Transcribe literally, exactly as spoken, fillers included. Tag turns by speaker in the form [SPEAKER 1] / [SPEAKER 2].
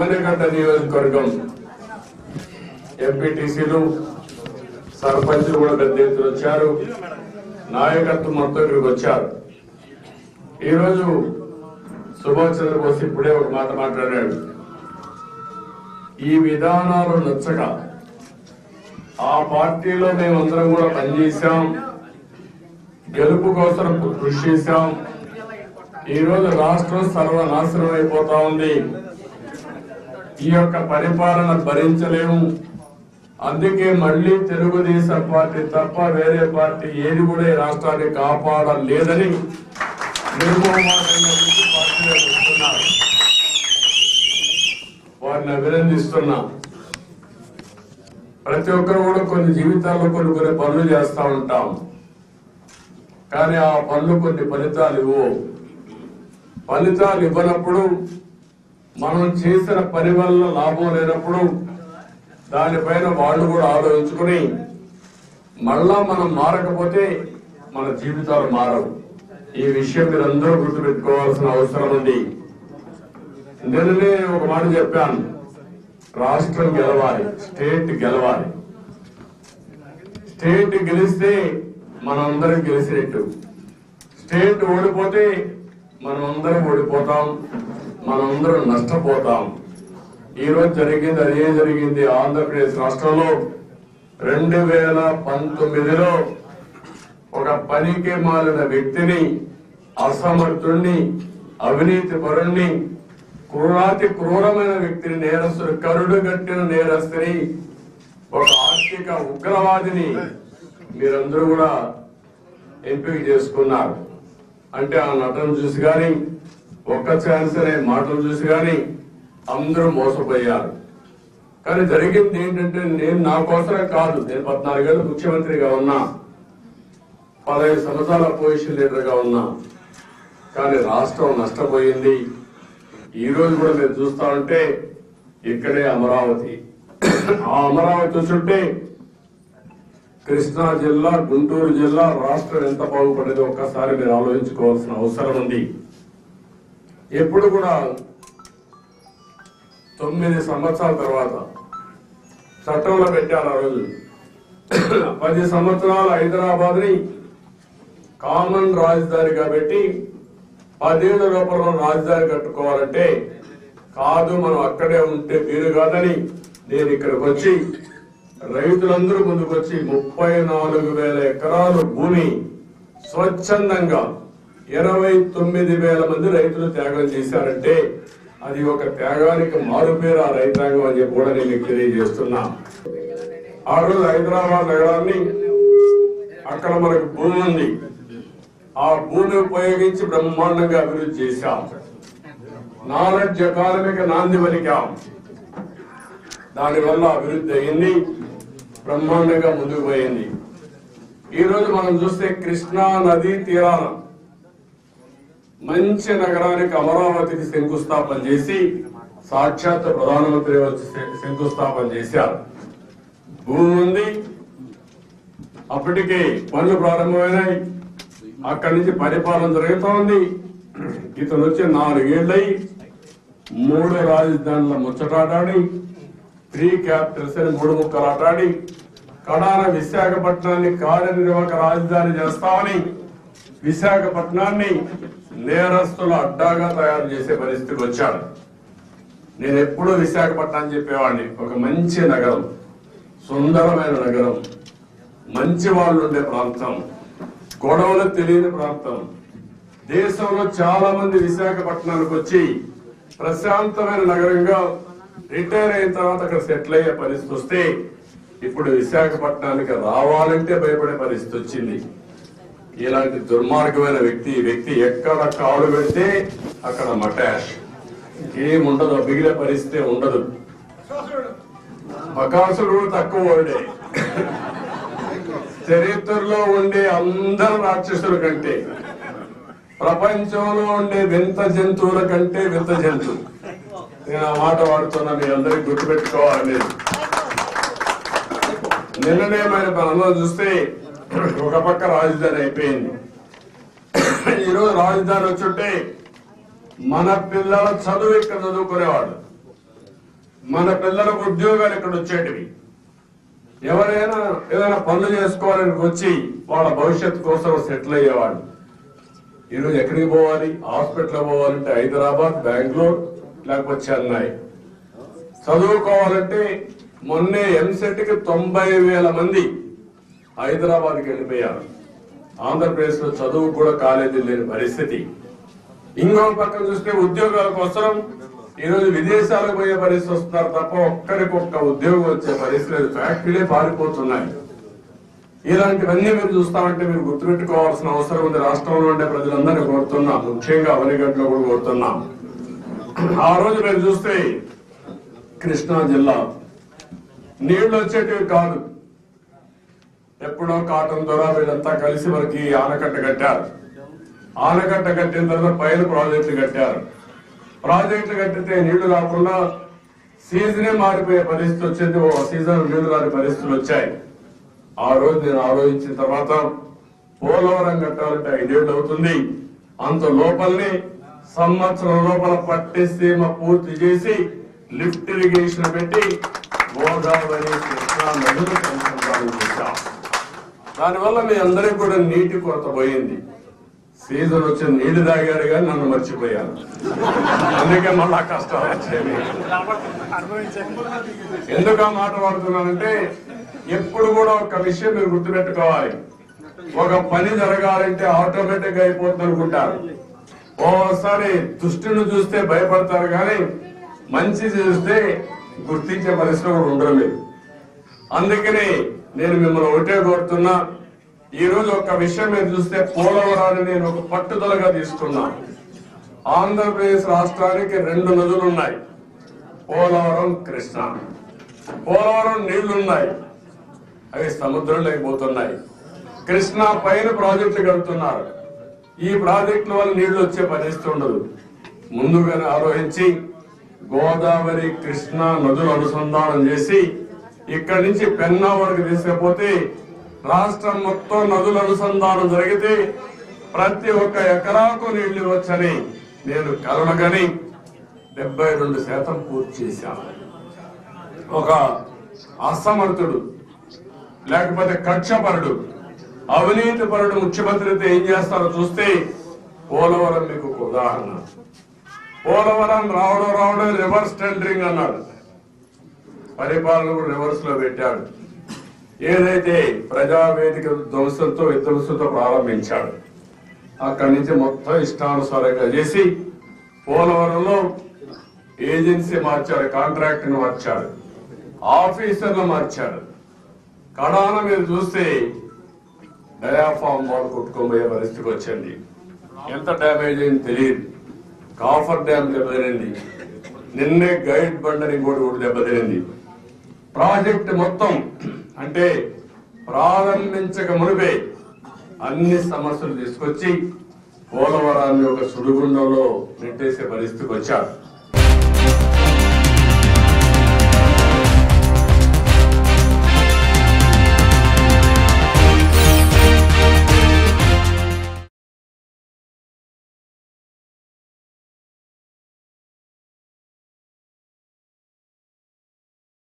[SPEAKER 1] అవనిగడ్డ నియోజకవర్గం ఎంపీటీసీలు సర్పంచులు కూడా పెద్ద ఎత్తున వచ్చారు. నాయకత్వం మొత్తం ఇక్కడికి వచ్చారు. ఈరోజు సుభాష్ చంద్రబోస్ ఇప్పుడే ఒక మాట మాట్లాడాడు. ఈ విధానాలు నచ్చక ఆ పార్టీలో మేమందరం కూడా పనిచేశాం, గెలుపు కోసం కృషి చేశాం. ఈ రోజు రాష్ట్రం సర్వనాశనం అయిపోతా ఉంది. ఈ యొక్క పరిపాలన భరించలేము. అందుకే మళ్లీ తెలుగుదేశం పార్టీ తప్ప వేరే పార్టీ ఏది కూడా ఈ రాష్ట్రాన్ని కాపాడలేదని నిర్మోహమాటంగా పార్టీలో వస్తున్నారు. వారిని అభినందిస్తున్నా. ప్రతి ఒక్కరు కూడా కొన్ని జీవితాల్లో కొన్ని కొన్ని పనులు చేస్తా ఉంటాం, కానీ ఆ పనులు కొన్ని ఫలితాలు ఇవ్వవు. ఫలితాలు ఇవ్వనప్పుడు, మనం చేసిన పని వల్ల లాభం లేనప్పుడు దానిపైన వాళ్ళు కూడా ఆలోచించుకుని మళ్ళా మనం మారకపోతే మన జీవితాలు మారవు. ఈ విషయం మీరందరూ గుర్తుపెట్టుకోవాల్సిన అవసరం ఉంది. నిన్ననే ఒక మాట చెప్పాను, రాష్ట్రం గెలవాలి, స్టేట్ గెలవాలి. స్టేట్ గెలిస్తే మనందరం గెలిచినట్టు, స్టేట్ ఓడిపోతే మనమందరం ఓడిపోతాం, మనందరం నష్టపోతాం. ఈ రోజు జరిగింది అదే జరిగింది. ఆంధ్రప్రదేశ్ రాష్ట్రంలో రెండు వేల పంతొమ్మిదిలో ఒక పనికి మాలిన వ్యక్తిని, అసమర్థుణ్ణి, అవినీతి పరుణ్ణి, క్రూరాతి క్రూరమైన వ్యక్తిని, నేరస్తుడు, కరుడు గట్టిన నేరస్తుని, ఒక ఆర్థిక ఉగ్రవాదిని మీరందరూ కూడా ఎంపిక చేసుకున్నారు. అంటే ఆ నటన చూసి గాని, ఒక్క ఛాన్స్ అనే మాటలు చూసి గాని అందరూ మోసపోయారు. కానీ జరిగింది ఏంటంటే, నేను నా కోసమే కాదు, నేను పద్నాలుగేళ్ళు ముఖ్యమంత్రిగా ఉన్నా, పదహైదు సంవత్సరాల అపోజిషన్ లీడర్ గా ఉన్నా, కానీ రాష్ట్రం నష్టపోయింది. ఈ రోజు కూడా మీరు చూస్తా ఉంటే ఇక్కడే అమరావతి, ఆ అమరావతి చూస్తుంటే కృష్ణా జిల్లా, గుంటూరు జిల్లా, రాష్ట్రం ఎంత బాగుపడేదో ఒక్కసారి మీరు ఆలోచించుకోవాల్సిన అవసరం ఉంది. ఎప్పుడు కూడా తొమ్మిది సంవత్సరాల తర్వాత చట్టంలో పెట్టారు. ఆ రోజు పది సంవత్సరాలు హైదరాబాద్ ని కామన్ రాజధానిగా పెట్టి పదేళ్ల లోపల రాజధాని కట్టుకోవాలంటే కాదు, మనం అక్కడే ఉంటే వీలు కాదని నేను ఇక్కడికి వచ్చి రైతులందరూ ముందుకొచ్చి ముప్పై నాలుగు వేల ఎకరాలు భూమి స్వచ్ఛందంగా ఇరవై తొమ్మిది వేల మంది రైతులు త్యాగం చేశారంటే అది ఒక త్యాగానికి మారుపేరు ఆ రైతాంగం అని చెప్పి కూడా నేను తెలియజేస్తున్నా. ఆ రోజు హైదరాబాద్ నగరాన్ని, అక్కడ మనకు భూమి ఉంది, ఆ భూమిని ఉపయోగించి బ్రహ్మాండంగా అభివృద్ధి చేశాం. నాలెడ్జ్ ఎకానమీకి నాంది పలికాం. దానివల్ల అభివృద్ధి అయింది, బ్రహ్మాండంగా ముందుకు పోయింది. ఈ రోజు మనం చూస్తే కృష్ణా నదీ తీరాన మంచి నగరానికి, అమరావతికి శంకుస్థాపన చేసి సాక్షాత్ ప్రధానమంత్రి వచ్చి శంకుస్థాపన చేశారు. భూమి ఉంది, అప్పటికే పనులు ప్రారంభమైనాయి, అక్కడి నుంచి పరిపాలన జరుగుతోంది. ఇతను వచ్చి నాలుగేళ్లై మూడు రాజధానుల ముచ్చటాడి, త్రీ క్యాపిటల్స్ అని మూడు ముక్కలు ఆటాడి, కడాన విశాఖపట్నాన్ని కార్యనిర్వాహక రాజధాని చేస్తామని విశాఖపట్నాన్ని నేరస్తుల అడ్డాగా తయారు చేసే పరిస్థితికి వచ్చాడు. నేను ఎప్పుడూ విశాఖపట్నం చెప్పేవాడిని, ఒక మంచి నగరం, సుందరమైన నగరం, మంచి వాళ్ళు ఉండే ప్రాంతం, గొడవలు తెలియని ప్రాంతం. దేశంలో చాలా మంది విశాఖపట్నానికి వచ్చి ప్రశాంతమైన నగరంగా రిటైర్ అయిన తర్వాత అక్కడ సెటిల్ అయ్యే పరిస్థితి వస్తే ఇప్పుడు విశాఖపట్నానికి రావాలంటే భయపడే పరిస్థితి వచ్చింది. ఇలాంటి దుర్మార్గమైన వ్యక్తి వ్యక్తి ఎక్కడ కాలు పెడితే అక్కడ మటాష్, ఏముండదు, మిగిలే పరిస్థితి ఉండదు. బకాసుడు కూడా తక్కువ వాడే. చరిత్రలో ఉండే అందరు రాక్షసుల కంటే, ప్రపంచంలో ఉండే వింత జంతువుల కంటే వింత జంతువు. నేను ఆ మాట వాడుతున్నా, మీ అందరికి గుర్తుపెట్టుకోవాలి. నిన్ననే మన పనుల్లో చూస్తే ఒక పక్క రాజధాని అయిపోయింది. ఈరోజు రాజధాని వచ్చుంటే మన పిల్లల చదువు ఇక్కడ చదువుకునేవాడు, మన పిల్లలకు ఉద్యోగాలు ఇక్కడ వచ్చేటివి. ఎవరైనా ఏదైనా పనులు చేసుకోవాలని వచ్చి వాళ్ళ భవిష్యత్తు కోసం సెటిల్ అయ్యేవాళ్ళు. ఈరోజు ఎక్కడికి పోవాలి? హాస్పిటల్ పోవాలంటే హైదరాబాద్, బెంగళూరు, లేకపోతే చెన్నై. చదువుకోవాలంటే మొన్నే ఎంసెట్ కి తొంభై వేల మంది హైదరాబాద్కి వెళ్ళిపోయారు. ఆంధ్రప్రదేశ్ లో చదువు కూడా కాలేజీలు లేని పరిస్థితి. ఇంకో పక్కన చూస్తే ఉద్యోగాల కోసం ఈరోజు విదేశాలకు పోయే పరిస్థితి వస్తున్నారు తప్ప ఒక్కరికొక్క ఉద్యోగం వచ్చే పరిస్థితి లేదు. ఫ్యాక్టరీలే పారిపోతున్నాయి. ఇలాంటివన్నీ మీరు చూస్తామంటే మీరు గుర్తుపెట్టుకోవాల్సిన అవసరం ఉంది. రాష్ట్రంలో ఉండే ప్రజలందరినీ కోరుతున్నాం, ముఖ్యంగా అవనిగడ్డలో కూడా కోరుతున్నాం. ఆ రోజు మీరు చూస్తే కృష్ణా జిల్లా నీళ్లు వచ్చేటివి కాదు. ఎప్పుడో కాటన్ ద్వారా వీళ్ళంతా కలిసి మనకి ఆనకట్ట కట్టారు. ఆనకట్ట కట్టిన తర్వాత పైన ప్రాజెక్టులు కట్టారు. ప్రాజెక్టులు కట్టితే నీళ్లు రాకుండా సీజనే మారిపోయే పరిస్థితి వచ్చింది. ఓ సీజన్ నీళ్లు రాని పరిస్థితులు వచ్చాయి. ఆ రోజు నేను ఆలోచించిన తర్వాత పోలవరం కట్టాలంటే ఐదేళ్లు అవుతుంది. అంత లోపలనే సంవత్సరం లోపల పట్టిసీమ పూర్తి చేసి లిఫ్ట్ ఇరిగేషన్ పెట్టి గోదావరి, కృష్ణా నదులు అనుసంధానం చేశాం. దానివల్ల మీ అందరికీ కూడా నీటి కొరత పోయింది. సీజన్ వచ్చి నీళ్లు తాగారు కానీ నన్ను మర్చిపోయాను. అందుకే మళ్ళా కష్టాలు వచ్చేది. ఎందుకు ఆ మాట పడుతున్నానంటే ఎప్పుడు కూడా ఒక విషయం మీరు గుర్తుపెట్టుకోవాలి. ఒక పని జరగాలంటే ఆటోమేటిక్ గా అయిపోతుంది అనుకుంటారు. ఓసారి దుష్టుని చూస్తే భయపడతారు కానీ మంచి చూస్తే గుర్తించే పరిస్థితి కూడా ఉండడం లేదు. అందుకని నేను మిమ్మల్ని ఒకటే కోరుతున్నా, ఈ రోజు ఒక విషయం మీరు చూస్తే పోలవరాన్ని నేను ఒక పట్టుదలగా తీసుకున్నా. ఆంధ్రప్రదేశ్ రాష్ట్రానికి రెండు నదులు ఉన్నాయి, పోలవరం, కృష్ణా. పోలవరం నీళ్లున్నాయి, అవి సముద్రంలోకి పోతున్నాయి. కృష్ణా పైన ప్రాజెక్టులు కడుతున్నారు. ఈ ప్రాజెక్టుల వల్ల నీళ్లు వచ్చే పరిస్థితి ఉండదు. ముందుగానే ఆలోచించి గోదావరి, కృష్ణా నదులు అనుసంధానం చేసి ఇక్కడి నుంచి పెన్నా వరకు తీసుకపోతే రాష్ట్రం మొత్తం నదుల అనుసంధానం జరిగితే ప్రతి ఒక్క ఎకరాకు నీళ్లు వచ్చని నేను కలలుగని డెబ్బై రెండు శాతం పూర్తి చేశాను. ఒక అసమర్థుడు లేకపోతే కక్షపరుడు, అవినీతి పరుడు ముఖ్యమంత్రితో ఏం చేస్తారో చూస్తే పోలవరం మీకు ఒక ఉదాహరణ. పోలవరం రావడం రావడం రివర్స్ టెండరింగ్ అన్నాడు. పరిపాలన కూడా రివర్స్ లో పెట్టాడు. ఏదైతే ప్రజావేదిక ధ్వంసంతో విధ్వంసంతో ప్రారంభించాడు అక్కడి నుంచి మొత్తం ఇష్టానుసారంగా చేసి పోలవరంలో ఏజెన్సీ మార్చాడు, కాంట్రాక్ట్ ను మార్చాడు, ఆఫీసర్లు మార్చాడు. కడాన మీరు చూస్తే డయాఫామ్ వాల్ కొట్టుకోబోయే పరిస్థితికి వచ్చింది. ఎంత డ్యామేజ్ అయింది తెలియదు. కాఫర్ డ్యామ్ దెబ్బతినింది. నిన్నే గైడ్ బండని కూడా కూడా దెబ్బతినింది. ప్రాజెక్ట్ మొత్తం అంటే ప్రారంభించక మునిపే అన్ని సమస్యలు తీసుకొచ్చి పోలవరాన్ని ఒక సుడిగుండంలో నెట్టేసే పరిస్థితికి వచ్చారు.